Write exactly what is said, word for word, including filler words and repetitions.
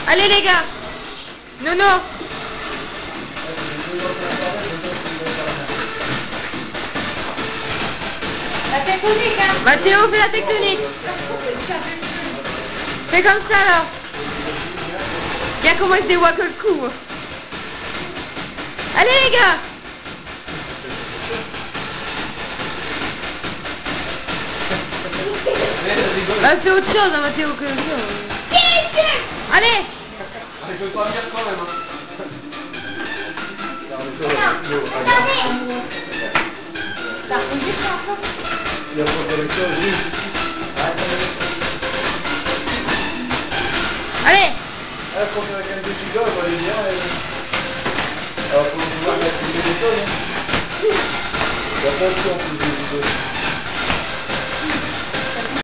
Allez les gars. Non, non. La tectonique, hein. Mathéo, fais la tectonique. Fais comme ça alors. Regarde comment il se dévoile que le cou. Allez les gars. Bah, fais autre chose, hein, Mathéo, que ça. Allez. Je veux pas dire quand même. Il y a pas de chose, oui. Allez. Il faut que quelqu'un de giga, on va aller bien. Alors, il faut pouvoir mettre des choses. Il n'y a pas de temps pour les gigas.